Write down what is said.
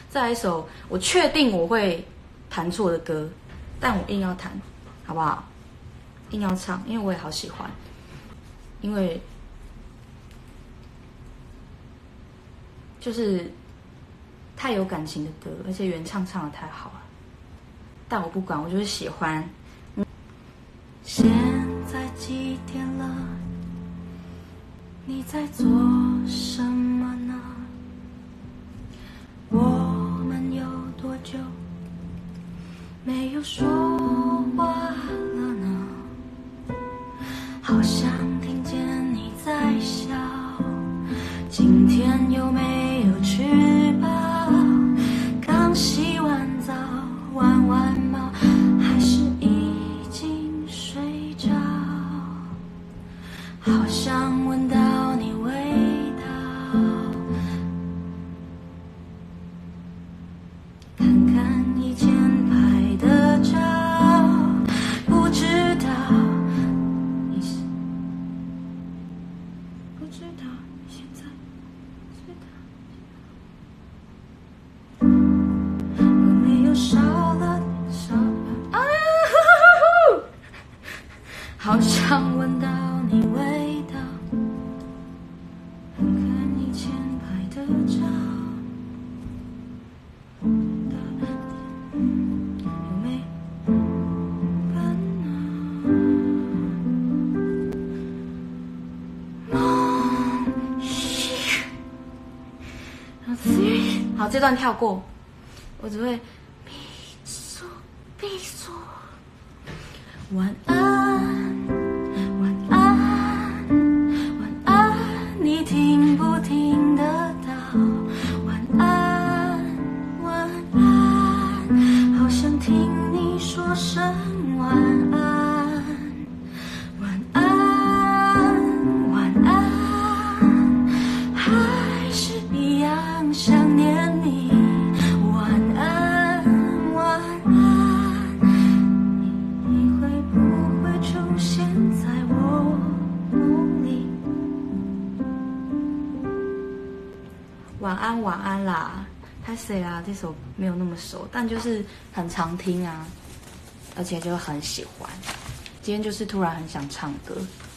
再来一首我确定我会弹错的歌，但我硬要弹，好不好？硬要唱，因为我也好喜欢，因为就是太有感情的歌，而且原唱唱的太好了。但我不管，我就是喜欢。 现在几点了？你在做什么呢？我们有多久没有说话了呢？好像听见你在笑，今天有没有吃饱？刚洗完澡，玩完猫，还是已经睡着？好像闻到你味道，看看以前拍的照，不知道你是不知道你现在知道有没有少了啊？好像闻到你味道，看看以前拍的照，有没烦恼？ 好，这段跳过，我只会闭锁闭锁。晚安，晚安，晚安，你听不听得到？晚安，晚安，好想听你说声晚安，晚安，晚安，还是一样想念你。晚安，晚安，你会不会出现在我梦里？晚安，晚安啦！拍谁啦？这首没有那么熟，但就是很常听啊，而且就很喜欢。今天就是突然很想唱歌。